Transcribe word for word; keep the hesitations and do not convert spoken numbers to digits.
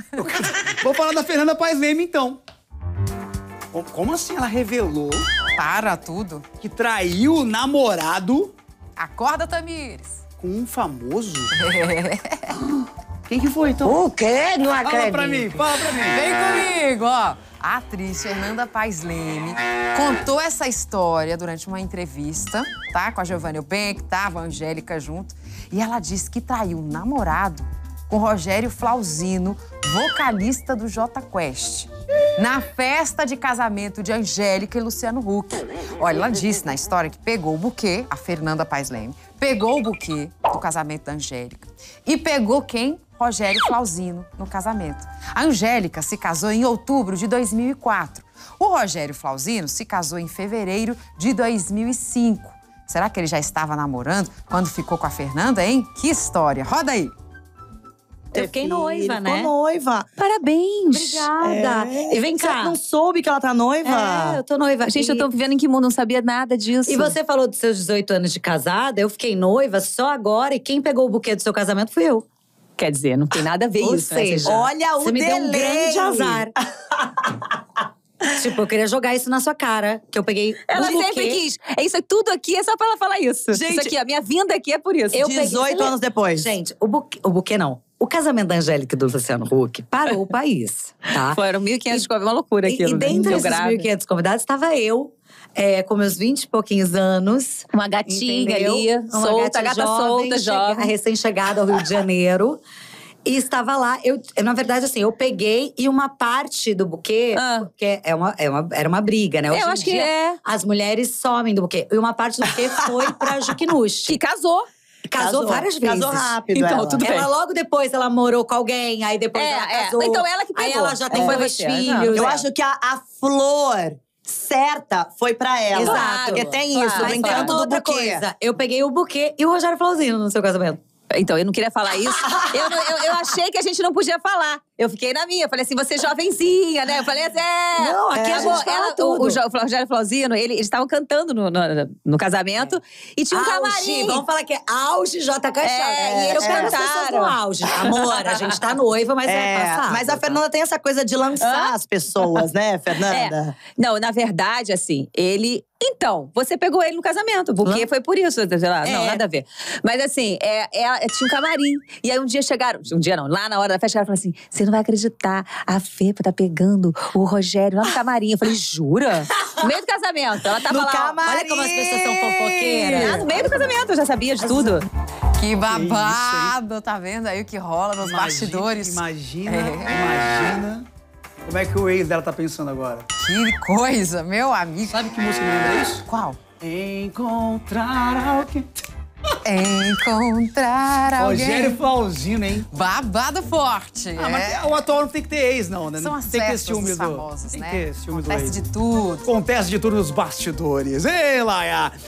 Vou falar da Fernanda Paes Leme, então. Como assim ela revelou Para tudo. que traiu o namorado Acorda, Tamires. com um famoso? Quem que foi, então? O quê? Não acredito. Fala pra mim, fala pra mim. Vem comigo, ó. A atriz Fernanda Paes Leme contou essa história durante uma entrevista, tá? Com a Giovanna Eubank, tava a Angélica junto. E ela disse que traiu o namorado com Rogério Flauzino, vocalista do Jota Quest, na festa de casamento de Angélica e Luciano Huck. Olha, ela disse na história que pegou o buquê, a Fernanda Paes Leme, pegou o buquê do casamento da Angélica e pegou quem? Rogério Flauzino no casamento. A Angélica se casou em outubro de dois mil e quatro. O Rogério Flauzino se casou em fevereiro de dois mil e cinco. Será que ele já estava namorando quando ficou com a Fernanda, hein? Que história! Roda aí! Eu fiquei noiva, Ficou né? noiva. Parabéns! Obrigada. É. E vem Você cá. não soube que ela tá noiva? É, eu tô noiva. Gente, E- eu tô vivendo em que mundo? Não sabia nada disso. E você falou dos seus dezoito anos de casada, eu fiquei noiva só agora e quem pegou o buquê do seu casamento fui eu. Quer dizer, não tem nada a ver Ou isso, né? seja, Você já- Olha o Você me deu um delay. grande azar. Tipo, eu queria jogar isso na sua cara, que eu peguei Ela o buquê. sempre quis. É isso, tudo aqui é só pra ela falar isso. Gente- Isso aqui, a minha vinda aqui é por isso. Eu peguei- dezoito você anos depois. Gente, o buquê, o buquê não. O casamento da Angélica e do Luciano Huck parou o país, tá? Foram mil e quinhentos convidados, uma loucura E, aquilo. e né? dentre Deu esses grave. mil e quinhentos convidados, estava eu, é, com meus vinte e pouquinho anos. Uma gatinha Entendeu? ali, Uma solta, gata gata jovem, solta, chega- jovem. recém-chegada ao Rio de Janeiro. E estava lá, eu, eu, na verdade, assim, eu peguei e uma parte do buquê, Ah. porque é uma, é uma, era uma briga, né? Hoje Eu em acho que dia, é. as mulheres somem do buquê. E uma parte do buquê foi pra Juquinus. Que casou. Casou, várias vezes. Casou rápido, Então, ela. tudo bem. Ela logo depois, ela morou com alguém, aí depois É, ela é. casou. Então ela que Aí pegou. ela já É. tem Foi dois você. filhos. Eu é. acho que a, a flor certa foi pra ela. Exato. Porque tem Claro, isso, mas do Mas encanto tem do outra buquê. coisa. Eu peguei o buquê e o Rogério Flauzino no seu casamento. Então, eu não queria falar isso. eu, não- eu, eu achei que a gente não podia falar. Eu fiquei na minha. Eu falei assim, você é jovenzinha, né? Eu falei assim, é… Não, aqui a Amor, gente fala ela- tudo. O, o Jo- o Rogério Flauzino, ele- eles estavam cantando no, no, no casamento. E tinha um Auge, camarim. vamos falar que é auge J K. É, e eles eu quero as pessoas cantaram. no auge. Amor, a gente tá noiva, mas é, É, passado. mas a Fernanda tem essa coisa de lançar Hã? as pessoas, né, Fernanda? Não, na verdade, assim, ele… Então, você pegou ele no casamento, porque foi por isso, sei lá, não, É. nada a ver. Mas assim, é, é- tinha um camarim. E aí um dia chegaram, um dia não, lá na hora da festa, chegaram e falaram assim, você não vai acreditar, a Fê tá pegando o Rogério lá no camarim. Eu falei, jura? No meio do casamento, ela tava No lá. ó. camarim! Olha como as pessoas são fofoqueiras. Lá no meio do casamento, eu já sabia de tudo. Que babado! Tá vendo aí o que rola nos bastidores? Imagina, É. imagina como é que o ex dela tá pensando agora. Que coisa, meu amigo. Sabe que música me lembra isso? Qual? Encontrar alguém. Encontrar alguém. Rogério Flauzino, hein? Babado forte. Ah, mas é. o atual não tem que ter ex, não, né? São Não as tem que ter festas ciúmes dos do- famosos, tem né? que ter ciúmes do Acontece ex. de tudo. Acontece de tudo nos bastidores. Ei, Laia!